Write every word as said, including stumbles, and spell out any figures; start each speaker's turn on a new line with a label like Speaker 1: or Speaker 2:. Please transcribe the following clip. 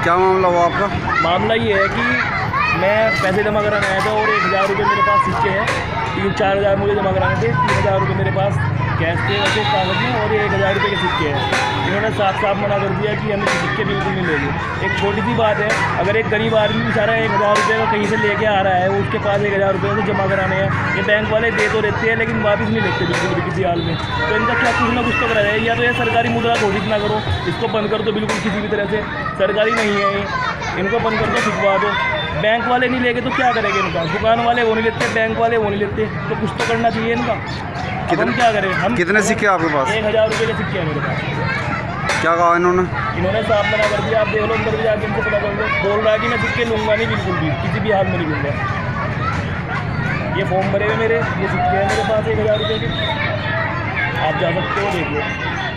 Speaker 1: क्या मामला हुआ आपका?
Speaker 2: मामला ये है कि मैं पैसे जमा कराने आया था और एक हज़ार रुपये मेरे पास सिक्के हैं। तीन चार हज़ार मुझे जमा कराने थे, तीन हज़ार रुपये मेरे पास कैश थे वैसे कागज में और एक हज़ार रुपये के सिक्के हैं। इन्होंने साफ साफ मना कर दिया कि हमें सिक्के बिल्कुल नहीं लेंगे। एक छोटी सी बात है, अगर एक गरीब आदमी बेचारा एक हज़ार रुपये का कहीं से लेके आ रहा है, वो उसके पास एक हज़ार रुपये से जमा कराने हैं, ये बैंक वाले दे तो देते हैं लेकिन वापस नहीं लेते बिल्कुल भी किसी हाल में। तो इनका क्या कुछ ना कुछ तो करा जाए, या तो ये सरकारी मुद्रा घोषित ना करो, इसको बंद कर दो बिल्कुल किसी भी तरह से, सरकारी नहीं है ये, इनको बंद कर दो, छुपवा दो। बैंक वाले नहीं लेंगे तो क्या करेंगे इनका, दुकान वाले वो नहीं लेते, बैंक वाले वो नहीं लेते, तो कुछ तो करना चाहिए इनका। अब हम क्या करें? हम
Speaker 1: कितने सिक्के आपके पास?
Speaker 2: एक हज़ार रुपये के सिक्के हैं मेरे पास।
Speaker 1: क्या कहा इन्होंने?
Speaker 2: इन्होंने साफ मना कर दिया, आप देख लो अंदर भी जाके इनको पता कर लो। बोल रहा है कि मैं सिक्के लूँगा नहीं बिल्कुल भी, किसी भी हाल में नहीं लूँगा। ये फॉर्म भरे हुए मेरे, ये सिक्के हैं मेरे पास एक हज़ार रुपये के, आप जा सकते हो देख लो।